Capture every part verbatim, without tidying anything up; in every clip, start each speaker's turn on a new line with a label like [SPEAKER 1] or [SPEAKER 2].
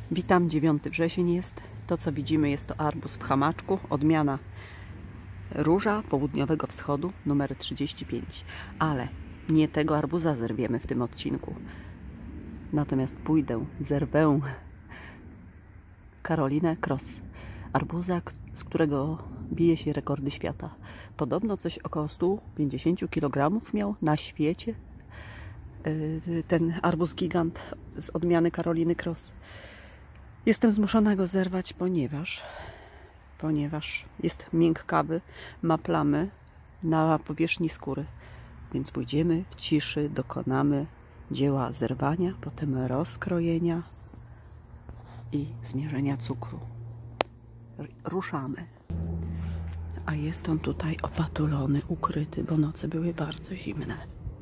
[SPEAKER 1] Witam, dziewiąty wrzesień jest. To, co widzimy, jest to arbuz w hamaczku, odmiana Róża Południowego Wschodu numer trzydzieści pięć. Ale nie tego arbuza zerwiemy w tym odcinku. Natomiast pójdę, zerwę Carolinę Cross. Arbuza, z którego bije się rekordy świata. Podobno coś około stu pięćdziesięciu kilogramów miał na świecie ten arbuz gigant z odmiany Caroliny Cross. Jestem zmuszona go zerwać, ponieważ, ponieważ jest miękkawy, ma plamy na powierzchni skóry. Więc pójdziemy w ciszy, dokonamy dzieła zerwania, potem rozkrojenia i zmierzenia cukru. Ruszamy. A jest on tutaj opatulony, ukryty, bo noce były bardzo zimne.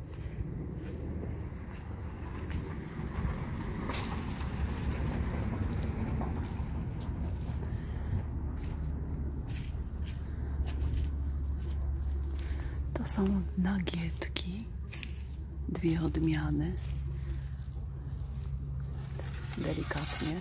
[SPEAKER 1] To są nagietki, dwie odmiany, delikatnie.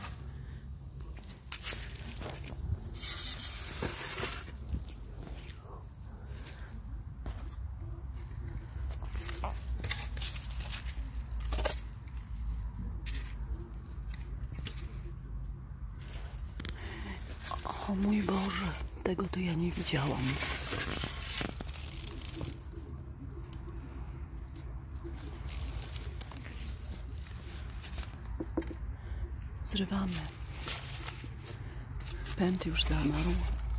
[SPEAKER 1] O mój Boże, tego to ja nie widziałam. Zrywamy. Pęd już zamarł.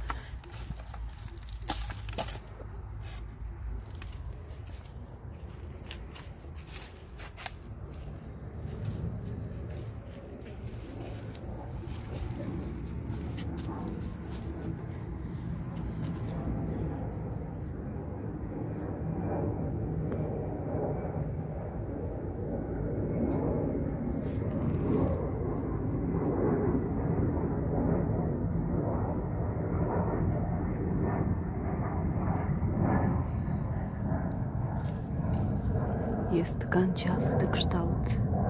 [SPEAKER 1] Jest kanciasty kształt.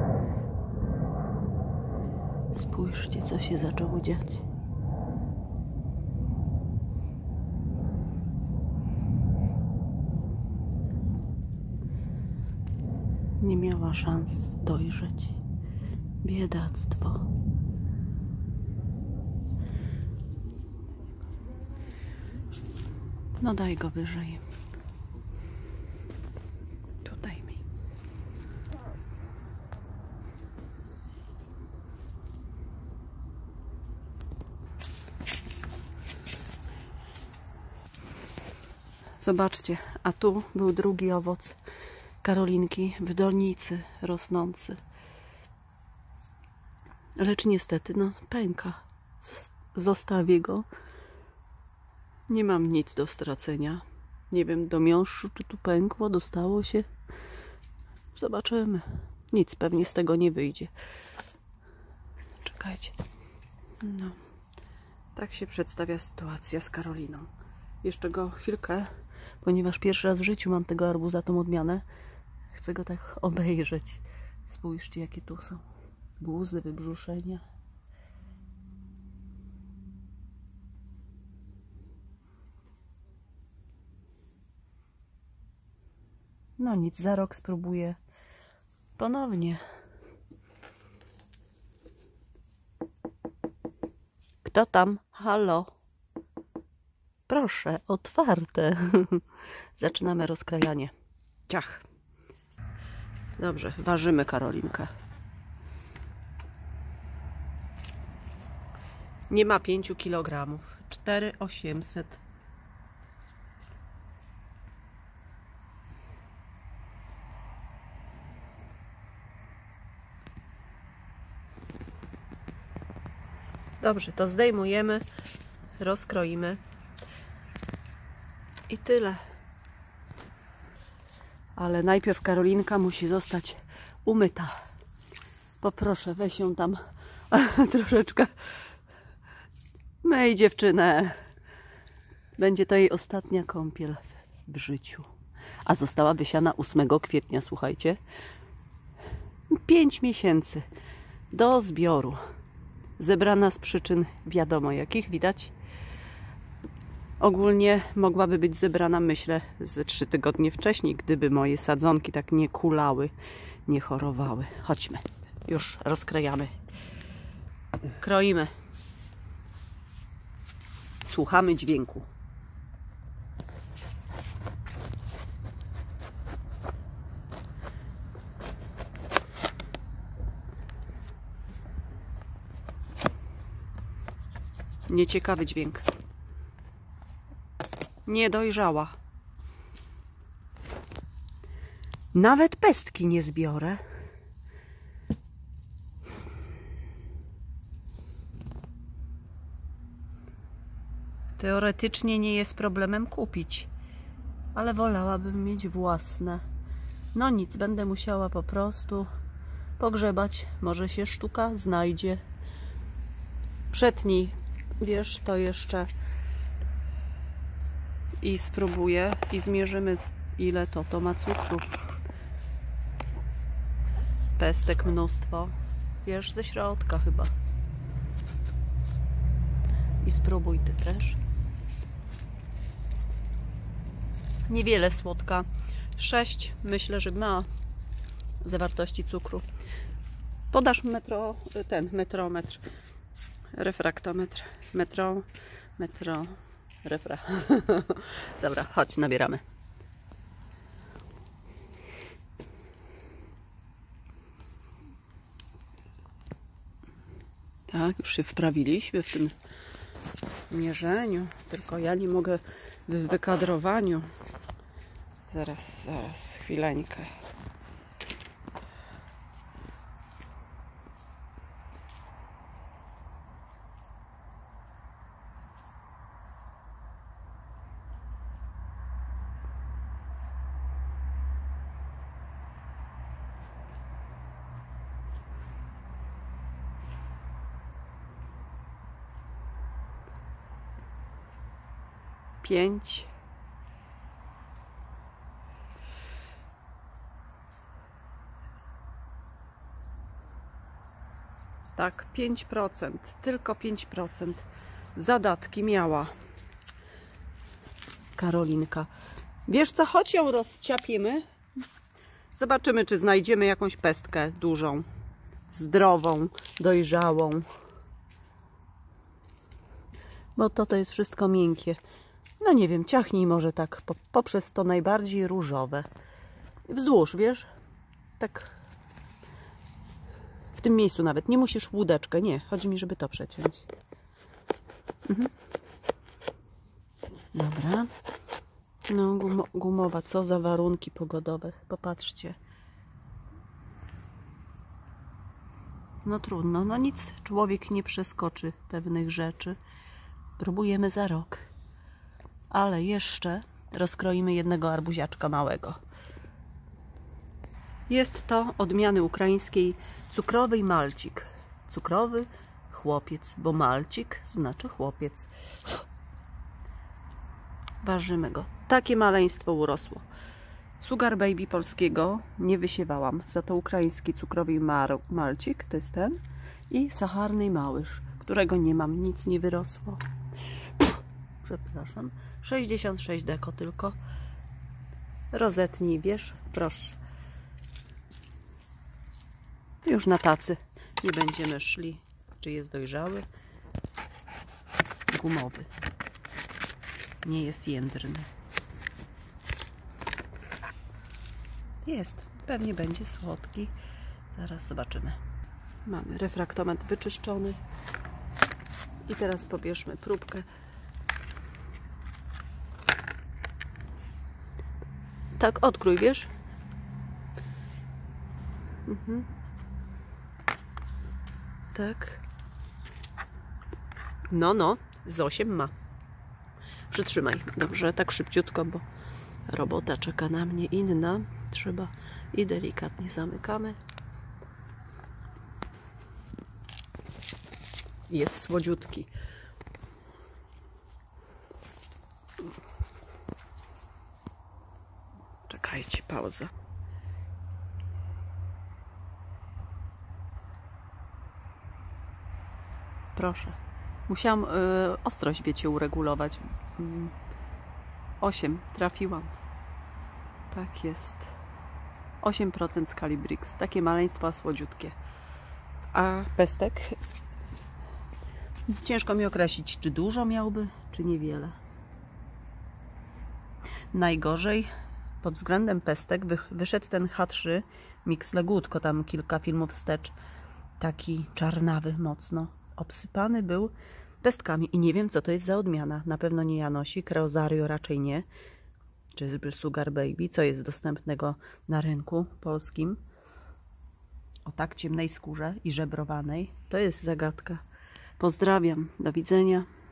[SPEAKER 1] Spójrzcie, co się zaczęło dziać. Nie miała szans dojrzeć. Biedactwo. No daj go wyżej. Zobaczcie, a tu był drugi owoc Karolinki w donicy rosnący. Lecz niestety, no pęka. Zostawię go. Nie mam nic do stracenia. Nie wiem do miąższu, czy tu pękło, dostało się. Zobaczymy. Nic pewnie z tego nie wyjdzie. Czekajcie. No. Tak się przedstawia sytuacja z Karoliną. Jeszcze go chwilkę, ponieważ pierwszy raz w życiu mam tego arbuza, tą odmianę. Chcę go tak obejrzeć. Spójrzcie, jakie tu są guzy, wybrzuszenia. No nic, za rok spróbuję ponownie. Kto tam? Halo? Proszę, otwarte. Zaczynamy rozkrajanie. Ciach. Dobrze, ważymy Karolinkę. Nie ma pięciu kilogramów. cztery tysiące osiemset. Dobrze, to zdejmujemy, rozkroimy. I tyle. Ale najpierw Karolinka musi zostać umyta. Poproszę, weź ją tam troszeczkę. Myj dziewczynę. Będzie to jej ostatnia kąpiel w życiu. A została wysiana ósmego kwietnia, słuchajcie. Pięć miesięcy do zbioru. zebrana z przyczyn wiadomo jakich, widać. Ogólnie mogłaby być zebrana, myślę, ze trzy tygodnie wcześniej, gdyby moje sadzonki tak nie kulały, nie chorowały. Chodźmy, już rozkrajamy. Kroimy. Słuchamy dźwięku. Nieciekawy dźwięk. Nie dojrzała. Nawet pestki nie zbiorę. Teoretycznie nie jest problemem kupić, ale wolałabym mieć własne. No nic, będę musiała po prostu pogrzebać. Może się sztuka znajdzie. Przetnij, wiesz, to jeszcze i spróbuję i zmierzymy, ile to to ma cukru. Pestek mnóstwo, wiesz, ze środka chyba. I spróbuj ty też. Niewiele słodka. sześć myślę, że ma zawartości cukru. Podasz metro, ten metrometr, refraktometr, metro, metro, refra. Dobra, chodź, nabieramy. Tak, już się wprawiliśmy w tym mierzeniu, tylko ja nie mogę w wykadrowaniu. Zaraz, zaraz, chwileńkę. Pięć. Tak, pięć procent. Tylko pięć procent zadatki miała Karolinka. Wiesz co, chodź ją rozciapimy. Zobaczymy, czy znajdziemy jakąś pestkę dużą, zdrową, dojrzałą. Bo to to jest wszystko miękkie. No nie wiem, ciachnij może tak po, poprzez to najbardziej różowe. Wzdłuż, wiesz? Tak w tym miejscu nawet. Nie musisz łódeczkę, nie. Chodzi mi, żeby to przeciąć. Mhm. Dobra. No gum, gumowa, co za warunki pogodowe. Popatrzcie. No trudno, no nic. Człowiek nie przeskoczy pewnych rzeczy. Próbujemy za rok. Ale jeszcze rozkroimy jednego arbuziaczka małego. Jest to odmiany ukraińskiej cukrowy malcik. Cukrowy chłopiec, bo malcik znaczy chłopiec. Ważymy go. Takie maleństwo urosło. Sugar Baby polskiego nie wysiewałam. Za to ukraiński cukrowy malcik, to jest ten. I sacharny małysz, którego nie mam. Nic nie wyrosło. Przepraszam. sześćdziesiąt sześć deko tylko. Rozetnij, wiesz? Proszę. Już na tacy. Nie będziemy szli, czy jest dojrzały. Gumowy. Nie jest jędrny. Jest. Pewnie będzie słodki. Zaraz zobaczymy. Mamy refraktometr wyczyszczony. I teraz pobierzmy próbkę. Tak, odkrój, wiesz? Mhm. Tak. No, no, z osiem ma. Przytrzymaj. Dobrze, tak szybciutko, bo robota czeka na mnie inna. Trzeba i delikatnie zamykamy. Jest słodziutki. Czekajcie, pauza. Proszę. Musiałam y, ostrość, wiecie, uregulować. Mm, osiem. Trafiłam. Tak jest. osiem procent skali Brix. Takie maleństwa słodziutkie. A pestek? Ciężko mi określić, czy dużo miałby, czy niewiele. Najgorzej pod względem pestek wyszedł ten H trzy Mix Legutko, tam kilka filmów wstecz. Taki czarnawy mocno. Obsypany był pestkami i nie wiem, co to jest za odmiana. Na pewno nie Janosik, Rosario raczej nie. Czy Sugar Baby, co jest dostępnego na rynku polskim. O tak ciemnej skórze i żebrowanej. To jest zagadka. Pozdrawiam. Do widzenia.